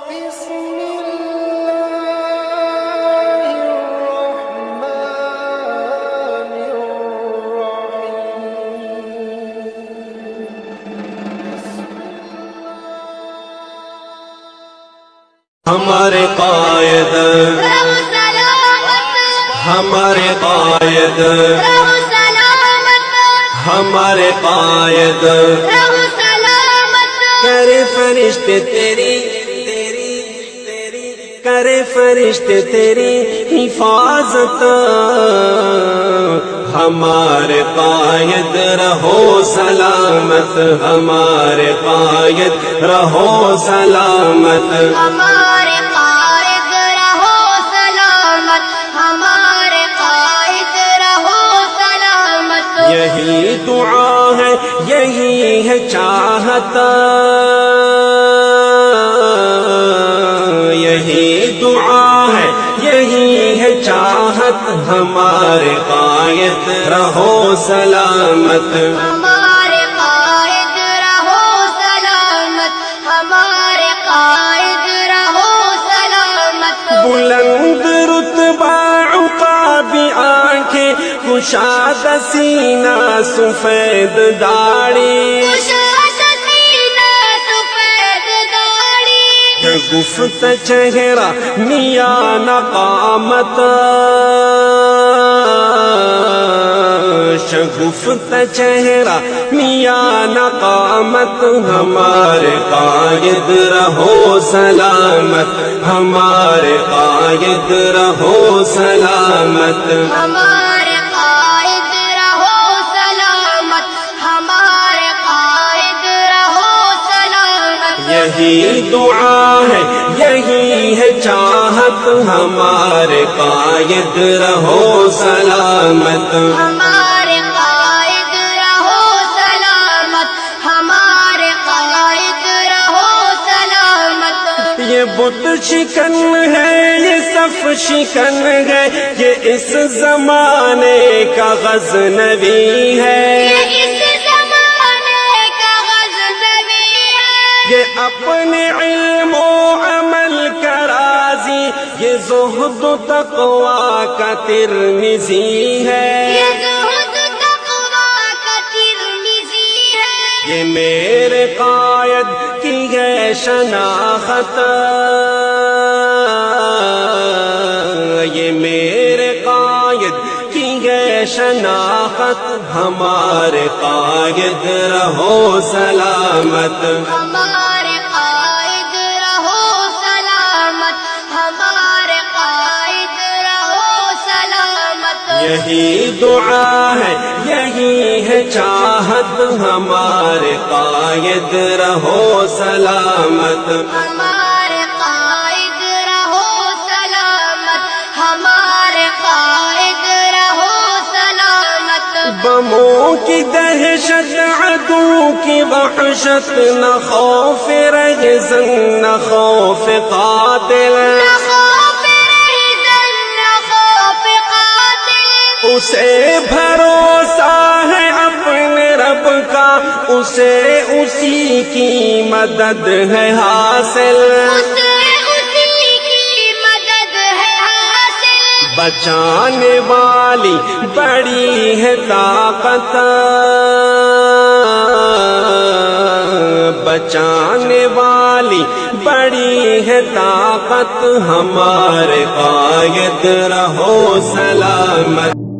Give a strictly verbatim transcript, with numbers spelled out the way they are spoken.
ہمارے قائد ہمارے قائد ہمارے قائد کرے فرشتے تیری تیری تیری کرے فرشتے تیری حفاظت ہمارے قائد رہو سلامت ہمارے قائد رہو سلامت ہمارے قائد رہو سلامت ہمارے قائد رہو سلامت یہی دعا ہے یہی ہے چاہت یہی دعا ہے یہی ہے چاہت ہمارے قائد رہو سلامت ہمارے قائد رہو سلامت ہمارے قائد رہو سلامت بلند رتبہ عقابی آنکھیں کشاد سینہ سفید داڑھی گفت چہرہ میاں نقامت شگفت چہرہ میاں نقامت ہمارے قائد رہو سلامت ہمارے قائد رہو سلامت ہمارے قائد رہو سلامت ہمارے قائد رہو سلامت یہی دعا ہے یہی ہے چاہت ہمارے قائد رہو سلامت ہمارے قائد رہو سلامت ہمارے قائد رہو سلامت یہ بت شکن ہے یہ صف شکن ہے یہ اس زمانے کا غزنوی ہے اس زمانے کا غزنوی ہے یہ اپنے علم و عمل کا راضی یہ زہد و تقویٰ کا ترمذی ہے یہ زہد تقویٰ کا ترمذی ہے یہ میرے قائد کی ہے شناخت یہ میرے قائد کی ہے شناخت ہمارے قائد رہو سلامت ہمارے قائد رہو سلامت ہمارے قائد رہو سلامت یہی دعا ہے یہی ہے چاہت ہمارے قائد رہو سلامت ہمارے قائد رہو سلامت ہمارے قائد رہو سلامت بموں کی دہشت عدو کی وحشت نہ خوف رہزن نہ خوف قاتل نہ خوف رہزن نہ خوف قاتل اسے بھروسہ ہے اپنے رب کا اسے اسی کی مدد ہے حاصل اسے اسی کی مدد ہے حاصل بچانے والی بڑی ہے طاقت بچانے والی بڑی ہے طاقت ہمارے قائد رہو سلامت